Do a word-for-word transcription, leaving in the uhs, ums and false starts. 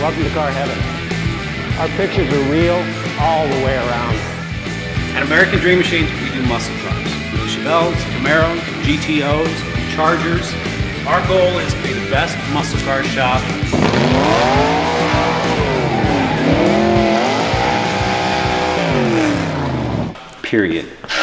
Welcome to car heaven. Our pictures are real all the way around. At American Dream Machines, we do muscle cars. We do Chevelles, Camaros, G T Os, Chargers. Our goal is to be the best muscle car shop. Period.